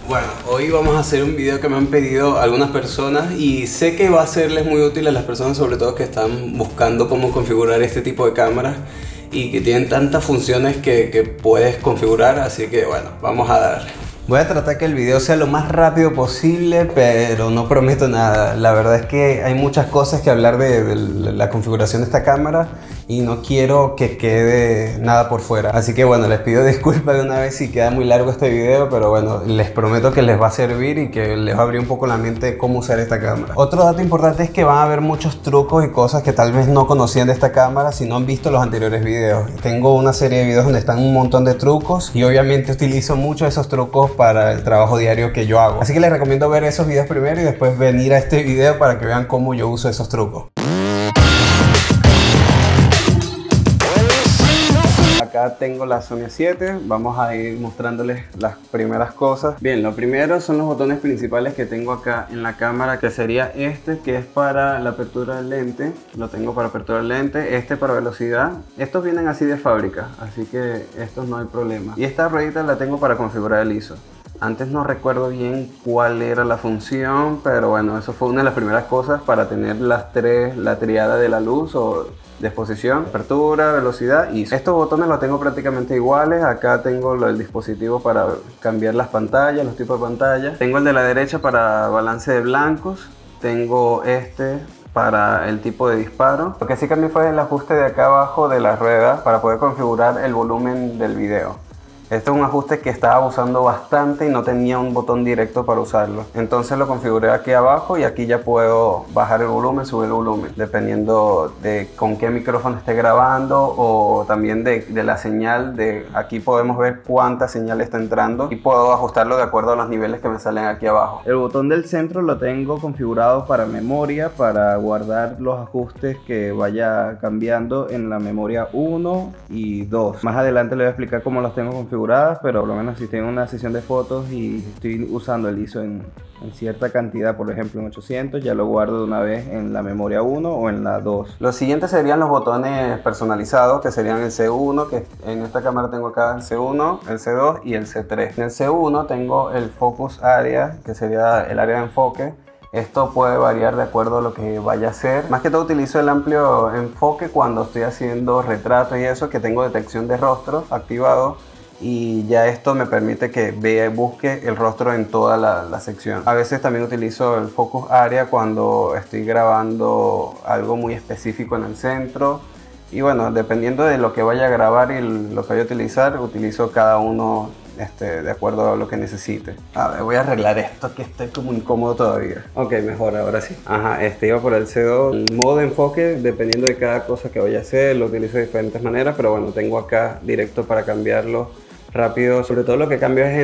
Bueno, hoy vamos a hacer un video que me han pedido algunas personas y sé que va a serles muy útil a las personas, sobre todo que están buscando cómo configurar este tipo de cámaras y que tienen tantas funciones que puedes configurar, así que bueno, vamos a darle. Voy a tratar que el video sea lo más rápido posible, pero no prometo nada. La verdad es que hay muchas cosas que hablar de la configuración de esta cámara y no quiero que quede nada por fuera. Así que bueno, les pido disculpas de una vez si queda muy largo este video, pero bueno, les prometo que les va a servir y que les va a abrir un poco la mente de cómo usar esta cámara. Otro dato importante es que van a haber muchos trucos y cosas que tal vez no conocían de esta cámara si no han visto los anteriores videos. Tengo una serie de videos donde están un montón de trucos y obviamente utilizo muchos de esos trucos para el trabajo diario que yo hago. Así que les recomiendo ver esos videos primero y después venir a este video para que vean cómo yo uso esos trucos. Acá tengo la Sony A7, vamos a ir mostrándoles las primeras cosas. Bien, lo primero son los botones principales que tengo acá en la cámara, que sería este, que es para la apertura del lente. Lo tengo para apertura del lente, este para velocidad. Estos vienen así de fábrica, así que estos no hay problema. Y esta ruedita la tengo para configurar el ISO. Antes no recuerdo bien cuál era la función, pero bueno, eso fue una de las primeras cosas para tener las tres, la triada de la luz o de exposición, apertura, velocidad. Y estos botones los tengo prácticamente iguales. Acá tengo el dispositivo para cambiar las pantallas, los tipos de pantallas. Tengo el de la derecha para balance de blancos. Tengo este para el tipo de disparo. Lo que sí cambié fue el ajuste de acá abajo de la rueda para poder configurar el volumen del video. Este es un ajuste que estaba usando bastante y no tenía un botón directo para usarlo. Entonces lo configuré aquí abajo y aquí ya puedo bajar el volumen, subir el volumen, dependiendo de con qué micrófono esté grabando o también de la señal. Aquí podemos ver cuánta señal está entrando y puedo ajustarlo de acuerdo a los niveles que me salen aquí abajo. El botón del centro lo tengo configurado para memoria, para guardar los ajustes que vaya cambiando en la memoria 1 y 2. Más adelante les voy a explicar cómo los tengo configurados, pero por lo menos si tengo una sesión de fotos y estoy usando el ISO en cierta cantidad, por ejemplo en 800, ya lo guardo de una vez en la memoria 1 o en la 2. Los siguientes serían los botones personalizados, que serían el C1, que en esta cámara tengo acá el C1, el C2 y el C3. En el C1 tengo el Focus Area, que sería el área de enfoque. Esto puede variar de acuerdo a lo que vaya a hacer. Más que todo utilizo el amplio enfoque cuando estoy haciendo retratos y eso, que tengo detección de rostro activado. Y ya esto me permite que vea y busque el rostro en toda la sección. A veces también utilizo el Focus Area cuando estoy grabando algo muy específico en el centro. Y bueno, dependiendo de lo que vaya a grabar y lo que vaya a utilizar, utilizo cada uno de acuerdo a lo que necesite. A ver, voy a arreglar esto que estoy como incómodo todavía. Ok, mejor, ahora sí. Ajá, iba por el C2. El modo de enfoque, dependiendo de cada cosa que vaya a hacer, lo utilizo de diferentes maneras, pero bueno, tengo acá directo para cambiarlo rápido. Sobre todo lo que cambio es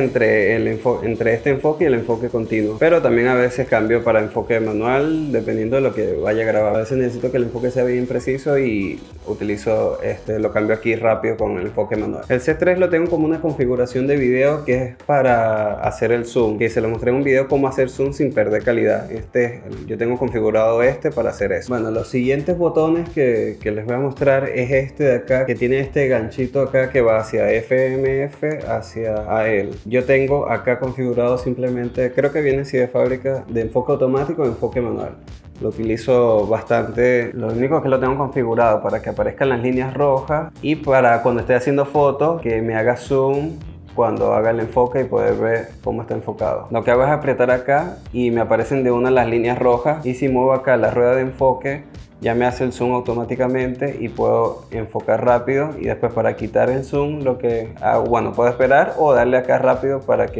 entre este enfoque y el enfoque continuo, pero también a veces cambio para enfoque manual dependiendo de lo que vaya a grabar. A veces necesito que el enfoque sea bien preciso y utilizo lo cambio aquí rápido con el enfoque manual. El C3 lo tengo como una configuración de video que es para hacer el zoom, que se lo mostré en un video cómo hacer zoom sin perder calidad. Yo tengo configurado para hacer eso. Bueno, los siguientes botones que les voy a mostrar es este de acá, que tiene este ganchito acá que va hacia FMF, hacia AL. Yo tengo acá configurado simplemente, creo que viene así de fábrica, de enfoque automático o enfoque manual. Lo utilizo bastante. Lo único que lo tengo configurado para que aparezcan las líneas rojas y para cuando esté haciendo fotos que me haga zoom cuando haga el enfoque y poder ver cómo está enfocado. Lo que hago es apretar acá y me aparecen de una las líneas rojas, y si muevo acá la rueda de enfoque ya me hace el zoom automáticamente y puedo enfocar rápido. Y después, para quitar el zoom, lo que hago, bueno, puedo esperar o darle acá rápido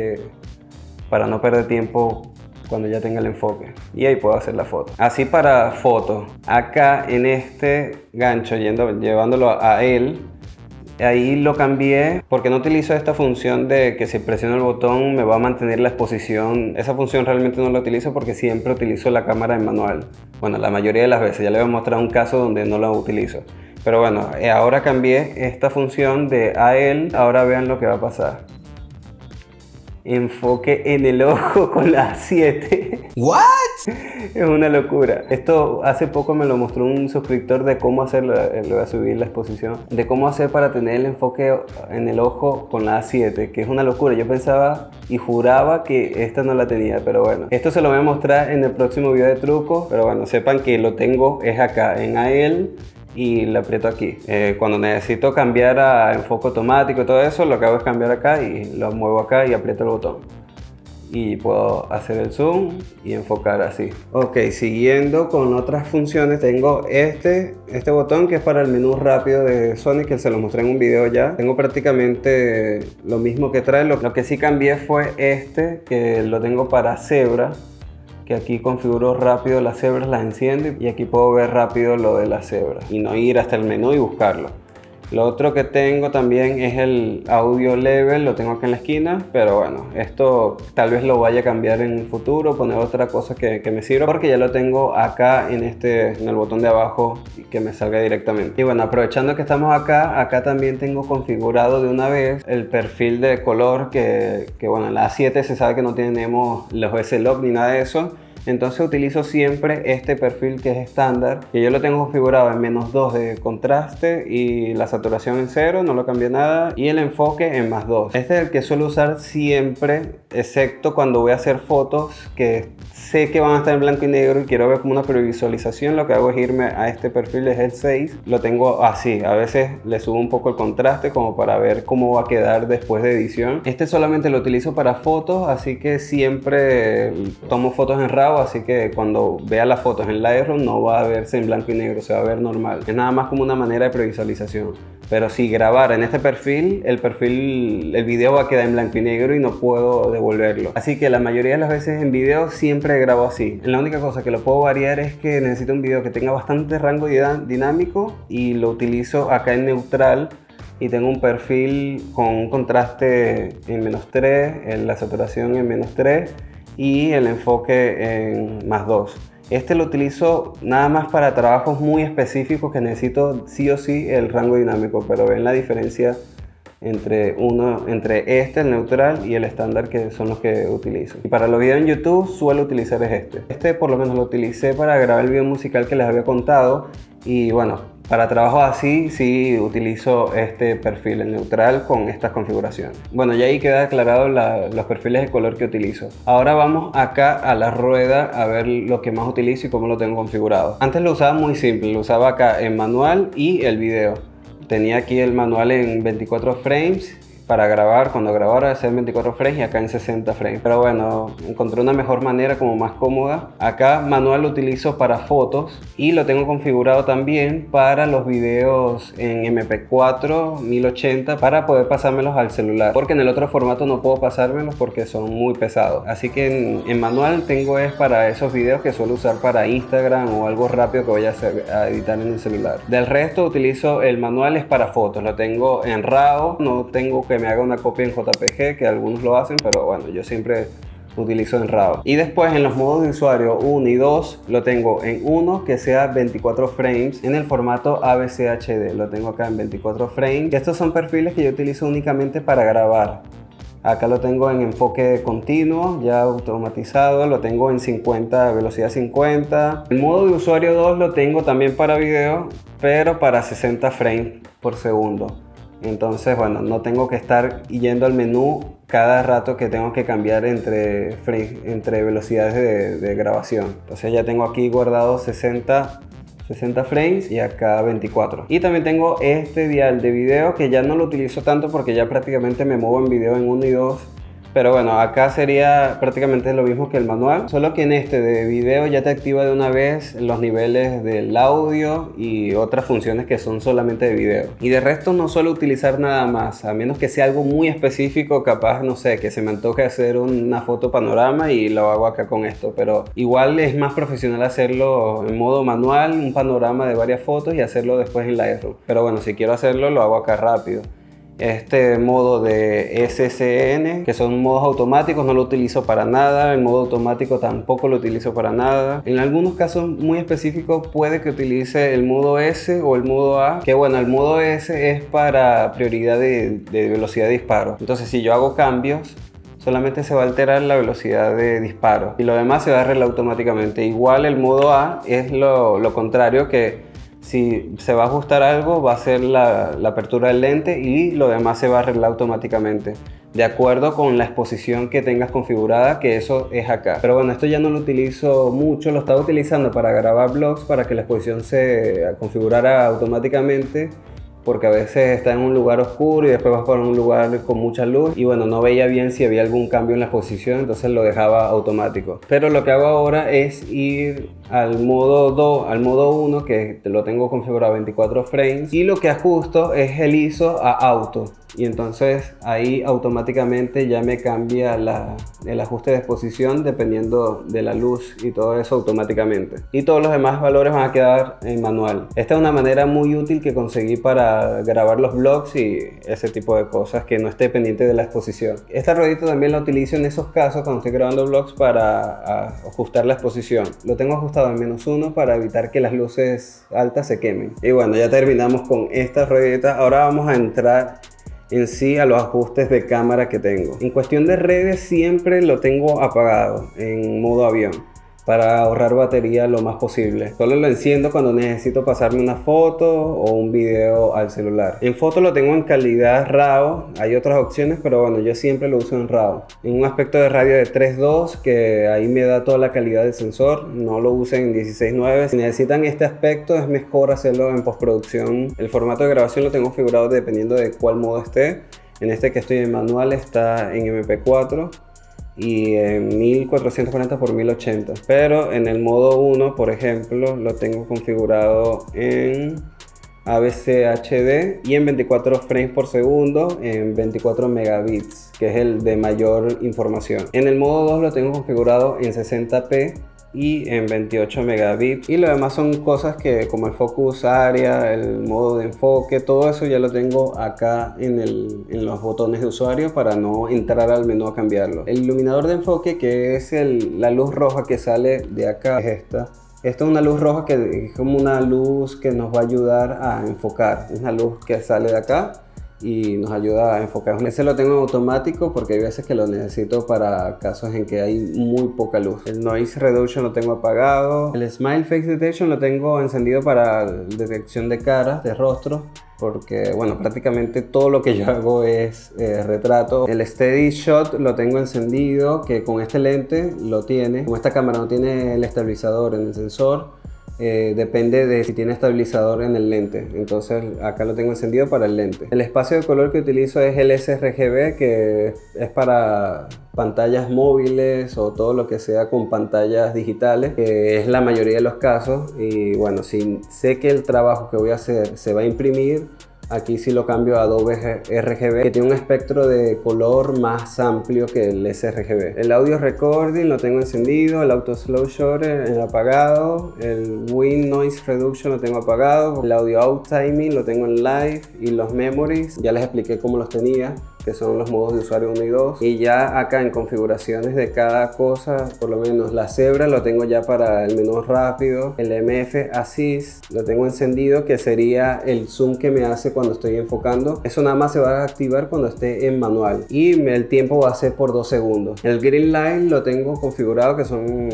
para no perder tiempo cuando ya tenga el enfoque, y ahí puedo hacer la foto. Así para fotos, acá en este gancho llevándolo a él, ahí lo cambié porque no utilizo esta función de que si presiono el botón me va a mantener la exposición. Esa función realmente no la utilizo porque siempre utilizo la cámara en manual. Bueno, la mayoría de las veces. Ya les voy a mostrar un caso donde no la utilizo. Pero bueno, ahora cambié esta función de AL. Ahora vean lo que va a pasar. enfoque en el ojo con la A7. ¿What? Es una locura. Esto hace poco me lo mostró un suscriptor de cómo hacer, le voy a subir la exposición, de cómo hacer para tener el enfoque en el ojo con la A7, que es una locura. Yo pensaba y juraba que esta no la tenía, pero bueno. Esto se lo voy a mostrar en el próximo video de trucos, pero bueno, sepan que lo tengo es acá en AL y le aprieto aquí. Cuando necesito cambiar a enfoque automático y todo eso, lo que hago es cambiar acá y lo muevo acá y aprieto el botón. Y puedo hacer el zoom y enfocar así. Ok, siguiendo con otras funciones, tengo este botón que es para el menú rápido de Sony, que se lo mostré en un video ya. Tengo prácticamente lo mismo que trae. Lo que sí cambié fue que lo tengo para cebra, que aquí configuro rápido las cebras, las enciendo y aquí puedo ver rápido lo de las cebras y no ir hasta el menú y buscarlo. Lo otro que tengo también es el audio level, lo tengo aquí en la esquina, pero bueno, esto tal vez lo vaya a cambiar en el futuro, poner otra cosa que me sirva, porque ya lo tengo acá en el botón de abajo y que me salga directamente. Y bueno, aprovechando que estamos acá también tengo configurado de una vez el perfil de color que bueno, en la A7 se sabe que no tenemos los S-Log ni nada de eso. Entonces utilizo siempre este perfil que es estándar, que yo lo tengo configurado en -2 de contraste y la saturación en 0, no lo cambié nada, y el enfoque en +2. Este es el que suelo usar siempre, excepto cuando voy a hacer fotos que sé que van a estar en blanco y negro y quiero ver como una previsualización. Lo que hago es irme a este perfil, es el 6, lo tengo así, a veces le subo un poco el contraste como para ver cómo va a quedar después de edición. Este solamente lo utilizo para fotos, así que siempre tomo fotos en RAW, así que cuando vea las fotos en Lightroom no va a verse en blanco y negro, se va a ver normal. Es nada más como una manera de previsualización. Pero si grabar en este perfil, el video va a quedar en blanco y negro y no puedo devolverlo. Así que la mayoría de las veces en video siempre grabo así. La única cosa que lo puedo variar es que necesito un video que tenga bastante rango dinámico y lo utilizo acá en neutral. Y tengo un perfil con un contraste en -3, en la saturación en -3 y el enfoque en +2. Este lo utilizo nada más para trabajos muy específicos que necesito sí o sí el rango dinámico, pero ven la diferencia entre el neutral y el estándar, que son los que utilizo. Y para los videos en YouTube suelo utilizar este por lo menos lo utilicé para grabar el video musical que les había contado, y bueno, para trabajos así sí utilizo este perfil en neutral con estas configuraciones. Bueno, ya ahí queda aclarado los perfiles de color que utilizo. Ahora vamos acá a la rueda a ver lo que más utilizo y cómo lo tengo configurado. Antes lo usaba muy simple, lo usaba acá en manual y el video. Tenía aquí el manual en 24 frames para grabar, cuando grabara hacer 24 frames y acá en 60 frames. Pero bueno, encontré una mejor manera, como más cómoda. Acá manual lo utilizo para fotos y lo tengo configurado también para los videos en MP4 1080 para poder pasármelos al celular, porque en el otro formato no puedo pasármelos porque son muy pesados. Así que en manual tengo es para esos videos que suelo usar para Instagram o algo rápido que voy a editar en el celular. Del resto utilizo el manual es para fotos, lo tengo en RAW, no tengo que me haga una copia en JPG, que algunos lo hacen, pero bueno, yo siempre utilizo en RAW. Y después en los modos de usuario 1 y 2 lo tengo en 1 que sea 24 frames en el formato AVC HD, lo tengo acá en 24 frames. Y estos son perfiles que yo utilizo únicamente para grabar. Acá lo tengo en enfoque continuo, ya automatizado, lo tengo en 50, velocidad 50. El modo de usuario 2 lo tengo también para video, pero para 60 frames por segundo. Entonces, bueno, no tengo que estar yendo al menú cada rato que tengo que cambiar entre velocidades de grabación. Entonces ya tengo aquí guardado 60 frames y acá 24. Y también tengo este dial de video que ya no lo utilizo tanto porque ya prácticamente me muevo en video en 1 y 2. Pero bueno, acá sería prácticamente lo mismo que el manual, solo que en este de video ya te activa de una vez los niveles del audio y otras funciones que son solamente de video. Y de resto no suelo utilizar nada más, a menos que sea algo muy específico, capaz, no sé, que se me antoje hacer una foto panorama y lo hago acá con esto. Pero igual es más profesional hacerlo en modo manual, un panorama de varias fotos, y hacerlo después en Lightroom. Pero bueno, si quiero hacerlo, lo hago acá rápido. Este modo de SSN, que son modos automáticos, no lo utilizo para nada. El modo automático tampoco lo utilizo para nada. En algunos casos muy específicos puede que utilice el modo S o el modo A, que bueno, el modo S es para prioridad de velocidad de disparo. Entonces si yo hago cambios, solamente se va a alterar la velocidad de disparo y lo demás se va a arreglar automáticamente. Igual el modo A es lo contrario, que si se va a ajustar algo va a ser la apertura del lente y lo demás se va a arreglar automáticamente, de acuerdo con la exposición que tengas configurada, que eso es acá. Pero bueno, esto ya no lo utilizo mucho, lo estaba utilizando para grabar vlogs, para que la exposición se configurara automáticamente, porque a veces está en un lugar oscuro y después vas por un lugar con mucha luz y bueno, no veía bien si había algún cambio en la exposición, entonces lo dejaba automático. Pero lo que hago ahora es ir al modo 1, que lo tengo configurado a 24 frames, y lo que ajusto es el ISO a auto, y entonces ahí automáticamente ya me cambia el ajuste de exposición dependiendo de la luz y todo eso automáticamente, y todos los demás valores van a quedar en manual. Esta es una manera muy útil que conseguí para grabar los vlogs y ese tipo de cosas, que no esté pendiente de la exposición. Esta ruedita también la utilizo en esos casos cuando estoy grabando vlogs para ajustar la exposición. Lo tengo ajustado en -1 para evitar que las luces altas se quemen. Y bueno, ya terminamos con esta ruedita. Ahora vamos a entrar en sí a los ajustes de cámara que tengo. En cuestión de redes siempre lo tengo apagado en modo avión, para ahorrar batería lo más posible. Solo lo enciendo cuando necesito pasarme una foto o un video al celular. En foto lo tengo en calidad RAW, hay otras opciones, pero bueno, yo siempre lo uso en RAW. En un aspecto de radio de 3.2, que ahí me da toda la calidad del sensor. No lo usen en 16.9. Si necesitan este aspecto, es mejor hacerlo en postproducción. El formato de grabación lo tengo configurado dependiendo de cuál modo esté. En este que estoy en manual está en MP4 y en 1440 x 1080, pero en el modo 1, por ejemplo, lo tengo configurado en AVC HD y en 24 frames por segundo en 24 megabits, que es el de mayor información. En el modo 2 lo tengo configurado en 60p y en 28 megabits, y lo demás son cosas que, como el focus area, el modo de enfoque, todo eso ya lo tengo acá en los botones de usuario para no entrar al menú a cambiarlo. El iluminador de enfoque, que es la luz roja que sale de acá, es esta. Esta es una luz roja que es como una luz que nos va a ayudar a enfocar. Es una luz que sale de acá y nos ayuda a enfocar. Ese lo tengo en automático porque hay veces que lo necesito para casos en que hay muy poca luz. El Noise Reduction lo tengo apagado. El Smile Face Detection lo tengo encendido para detección de caras, de rostros, porque bueno, prácticamente todo lo que yo hago es retrato. El Steady Shot lo tengo encendido, que con este lente lo tiene. Como esta cámara no tiene el estabilizador en el sensor, depende de si tiene estabilizador en el lente, entonces acá lo tengo encendido para el lente. El espacio de color que utilizo es el sRGB, que es para pantallas móviles o todo lo que sea con pantallas digitales, que es la mayoría de los casos. Y bueno, si sé que el trabajo que voy a hacer se va a imprimir, aquí sí lo cambio a Adobe RGB, que tiene un espectro de color más amplio que el sRGB. El audio recording lo tengo encendido, el auto slow shutter apagado, el wind noise reduction lo tengo apagado, el audio out timing lo tengo en live, y los memories ya les expliqué cómo los tenía, que son los modos de usuario 1 y 2. Y ya acá en configuraciones de cada cosa, por lo menos la cebra lo tengo ya para el menú rápido. El MF Assist lo tengo encendido, que sería el zoom que me hace cuando estoy enfocando. Eso nada más se va a activar cuando esté en manual, y el tiempo va a ser por 2 segundos. El Green Line lo tengo configurado, que son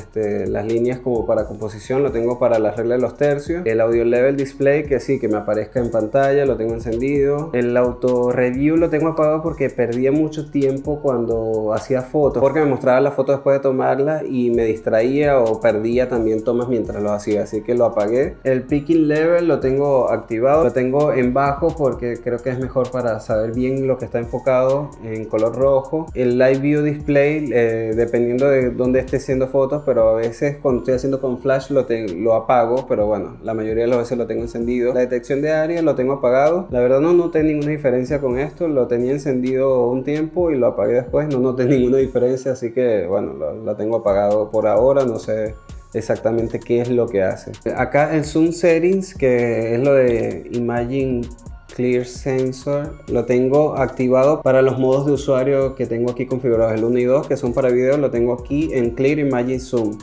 las líneas como para composición, lo tengo para la regla de los tercios. El Audio Level Display, que sí, que me aparezca en pantalla, lo tengo encendido. El Auto Review lo tengo apagado porque perdía mucho tiempo cuando hacía fotos, porque me mostraba la foto después de tomarla y me distraía o perdía también tomas mientras lo hacía, así que lo apagué. El Picking Level lo tengo activado, lo tengo en bajo porque creo que es mejor para saber bien lo que está enfocado en color rojo. El Live View Display, dependiendo de dónde esté haciendo fotos, pero a veces cuando estoy haciendo con flash lo apago, pero bueno, la mayoría de las veces lo tengo encendido. La detección de área lo tengo apagado. La verdad no noté ninguna diferencia con esto, lo tenía encendido un tiempo y lo apagué después, no noté ninguna diferencia, así que bueno, lo tengo apagado por ahora, no sé exactamente qué es lo que hace. Acá el Zoom Settings, que es lo de Imagine Clear Sensor, lo tengo activado para los modos de usuario que tengo aquí configurados, el 1 y 2, que son para video, lo tengo aquí en Clear Imagine Zoom.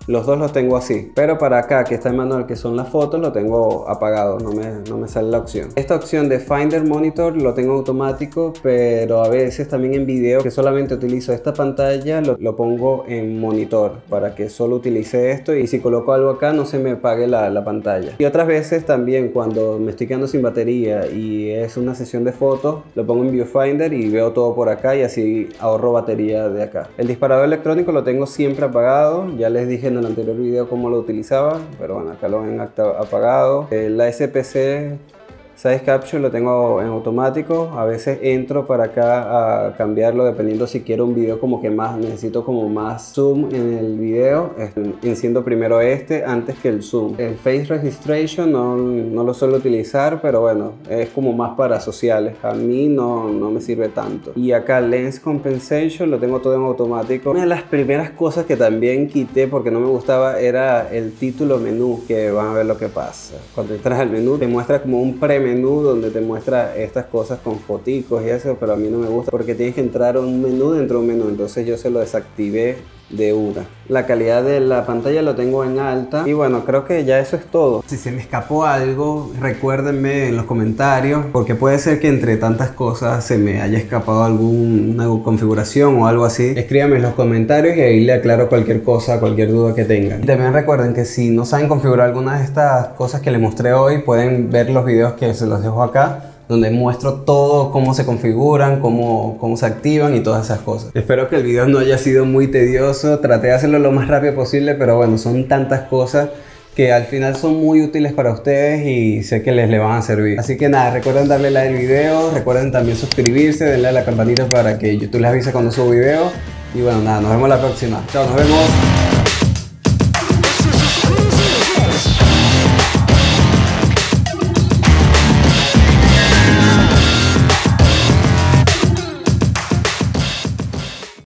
Los dos los tengo así, pero para acá que está en manual, que son las fotos, lo tengo apagado, no me sale la opción. Esta opción de Finder Monitor lo tengo automático, pero a veces también en video, que solamente utilizo esta pantalla, lo pongo en monitor para que solo utilice esto, y si coloco algo acá no se me apague la pantalla. Y otras veces también cuando me estoy quedando sin batería y es una sesión de fotos, lo pongo en Viewfinder y veo todo por acá, y así ahorro batería de acá. El disparador electrónico lo tengo siempre apagado, ya les dije en el anterior video cómo lo utilizaba, pero bueno, acá lo ven apagado. La SPC Size Capture lo tengo en automático. A veces entro para acá a cambiarlo dependiendo si quiero un video como que más, necesito como más zoom en el video. Enciendo primero este antes que el zoom. El Face Registration no lo suelo utilizar, pero bueno, es como más para sociales. A mí no me sirve tanto. Y acá Lens Compensation lo tengo todo en automático. Una de las primeras cosas que también quité porque no me gustaba era el título menú, que van a ver lo que pasa. Cuando entras al menú te muestra como un premenú donde te muestra estas cosas con foticos y eso, pero a mí no me gusta porque tienes que entrar a un menú dentro de un menú, entonces yo se lo desactivé de una. La calidad de la pantalla lo tengo en alta, y bueno, creo que ya eso es todo. Si se me escapó algo, recuérdenme en los comentarios, porque puede ser que entre tantas cosas se me haya escapado alguna configuración o algo así. Escríbanme en los comentarios y ahí le aclaro cualquier cosa, cualquier duda que tengan. Y también recuerden que si no saben configurar alguna de estas cosas que les mostré hoy, pueden ver los videos que se los dejo acá, donde muestro todo, cómo se configuran, cómo se activan y todas esas cosas. Espero que el video no haya sido muy tedioso, traté de hacerlo lo más rápido posible, pero bueno, son tantas cosas que al final son muy útiles para ustedes y sé que les van a servir. Así que nada, recuerden darle like al video, recuerden también suscribirse, denle a la campanita para que YouTube les avise cuando subo video. Y bueno, nada, nos vemos la próxima. Chao, nos vemos.